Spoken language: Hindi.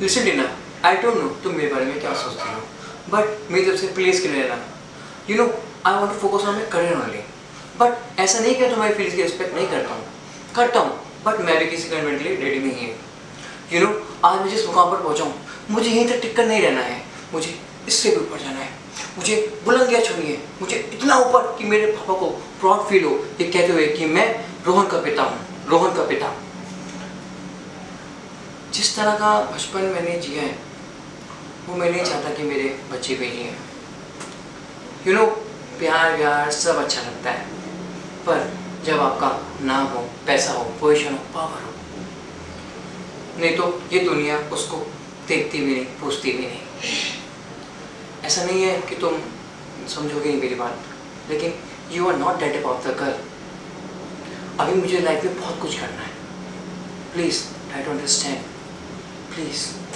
Listen Tina, I don't know तुम मेरे बारे में क्या सोचती हो, बट मेरी तरफ से प्लीज़ क्लियर लेना। You know I want to focus on my career only. But ऐसा नहीं कि तुम्हारी फीलिंग्स की रिस्पेक्ट नहीं करता हूँ, बट मैं भी किसी कन्वेंट के लिए रेडी नहीं है। यू नो आज मैं जिस मुकाम पर पहुँचा हूँ, मुझे यहीं तक टिक कर नहीं रहना है, मुझे इससे भी ऊपर जाना है। मुझे बुलंदियाँ छूनी है, मुझे इतना ऊपर कि मेरे पापा को प्राउड फील हो ये कहते हुए कि मैं रोहन का पिता हूँ, रोहन का पिता। जिस तरह का बचपन मैंने जिया है वो मैं नहीं चाहता कि मेरे बच्चे भी जिए। यू नो प्यार व्यार सब अच्छा लगता है, पर जब आपका नाम हो, पैसा हो, पोजीशन हो, पावर हो, नहीं तो ये दुनिया उसको देखती भी नहीं, पूछती भी नहीं। ऐसा नहीं है कि तुम समझोगे नहीं मेरी बात, लेकिन you are not that about the girl. अभी मुझे लाइफ में बहुत कुछ करना है। Please try to understand, please.